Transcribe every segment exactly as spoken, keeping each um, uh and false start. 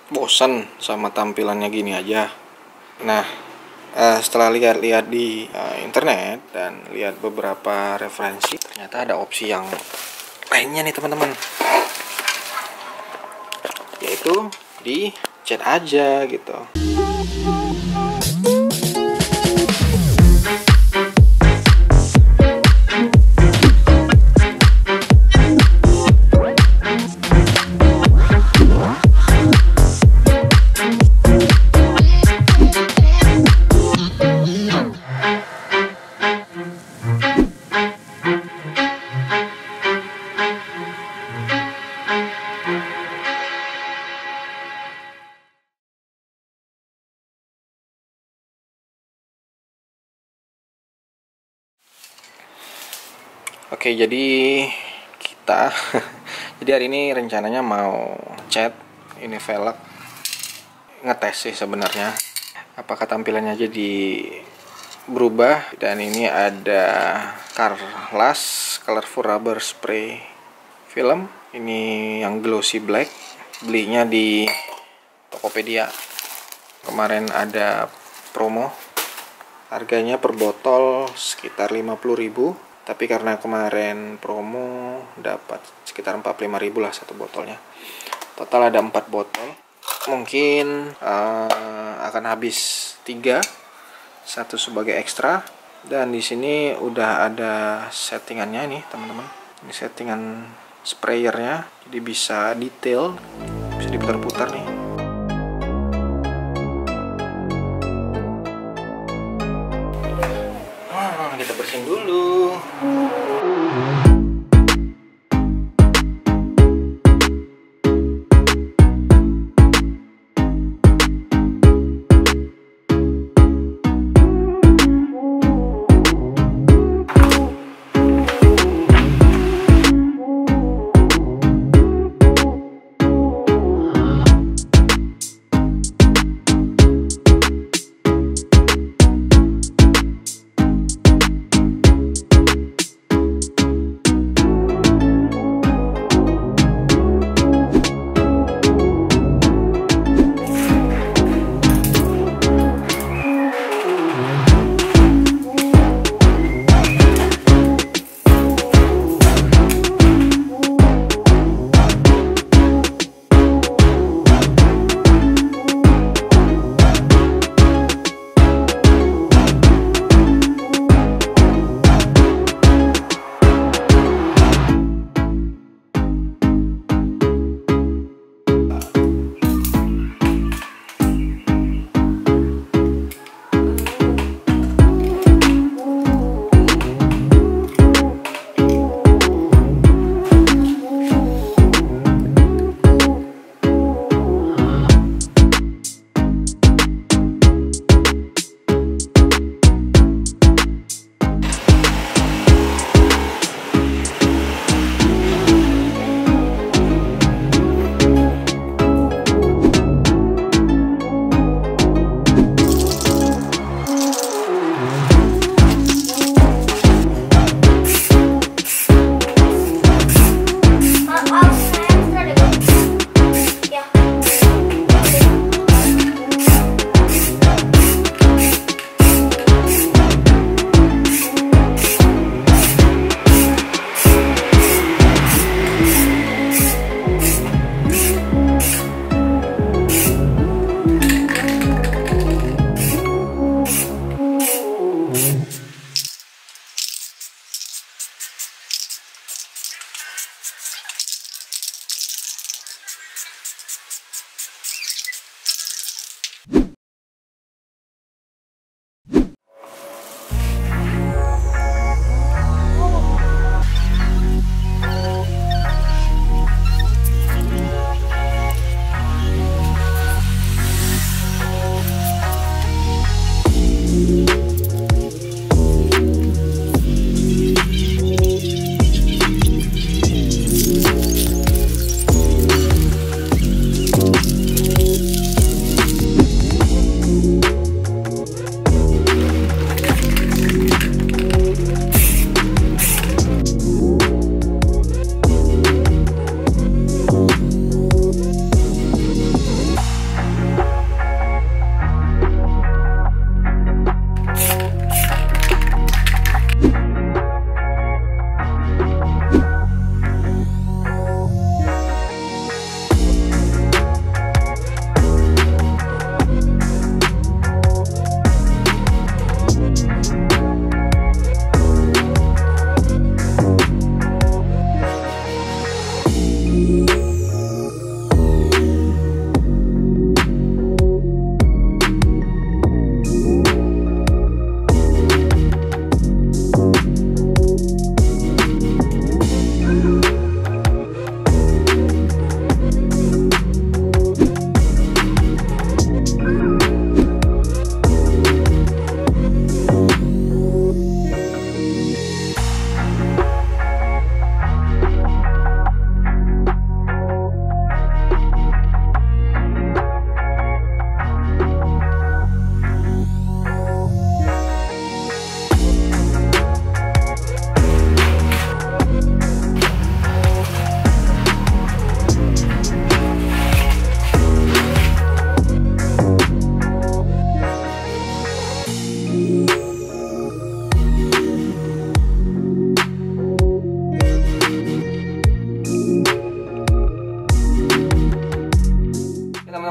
bosan sama tampilannya gini aja. Nah, uh, setelah lihat-lihat di uh, internet dan lihat beberapa referensi, ternyata ada opsi yang lainnya nih teman-teman, yaitu di cat aja gitu. Oke, jadi kita jadi hari ini rencananya mau cat ini velg, ngetes sih sebenarnya apakah tampilannya jadi berubah. Dan ini ada Carlas Colorful Rubber Spray film, ini yang glossy black, belinya di Tokopedia kemarin, ada promo, harganya per botol sekitar lima puluh ribu. Tapi karena kemarin promo dapat sekitar empat puluh lima ribu lah satu botolnya. Total ada empat botol. Mungkin uh, akan habis tiga, satu sebagai ekstra. Dan di sini udah ada settingannya nih teman-teman. Ini settingan sprayernya, jadi bisa detail, bisa diputar-putar nih. Kita bersihin dulu.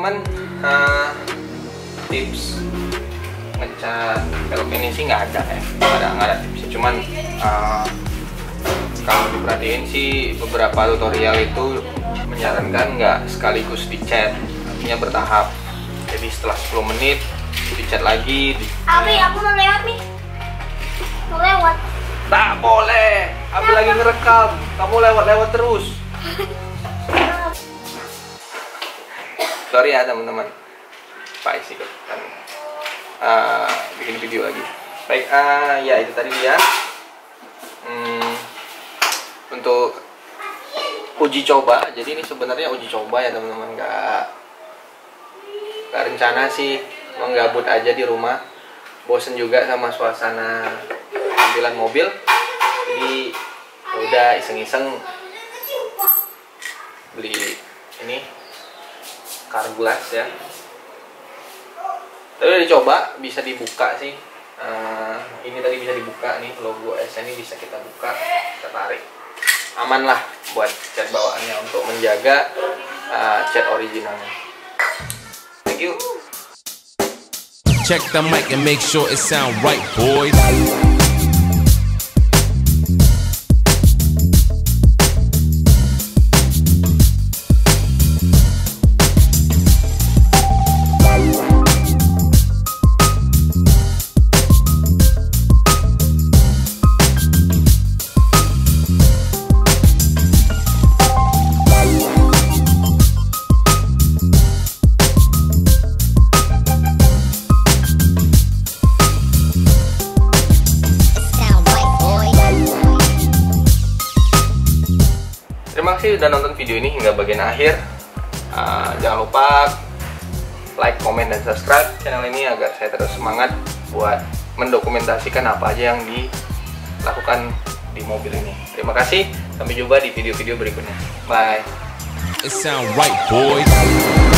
teman-teman, uh, tips ngecat velg ini sih nggak ada ya, nggak ada nggak ada tipsnya. Cuman uh, kalau diperhatiin sih beberapa tutorial itu menyarankan nggak sekaligus dicat, artinya bertahap. Jadi setelah sepuluh menit dicat lagi. Di... Abi, aku mau lewat nih. Mau lewat. Tak boleh. Abi lagi ngerekam. Kamu lewat-lewat terus. Sorry ya teman-teman. Pak isi kan uh, bikin video lagi. Baik, uh, ya itu tadi dia. Hmm, untuk uji coba. Jadi ini sebenarnya uji coba ya teman-teman. Nggak, nggak rencana sih. Menggabut aja di rumah. Bosen juga sama suasana tampilan mobil. Jadi udah iseng-iseng beli ini car glass ya. Tapi udah dicoba, bisa dibuka sih. Uh, ini tadi bisa dibuka nih, logo S ini bisa kita buka, kita tarik. Aman lah buat cat bawaannya untuk menjaga uh, cat originalnya. Thank you. Check the mic and make sure it sound right, boys. Terima kasih sudah nonton video ini hingga bagian akhir. Uh, jangan lupa like, komen, dan subscribe channel ini agar saya terus semangat buat mendokumentasikan apa aja yang dilakukan di mobil ini. Terima kasih, sampai jumpa di video-video berikutnya. Bye. It sound right, boys.